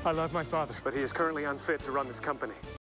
I love my father. But he is currently unfit to run this company.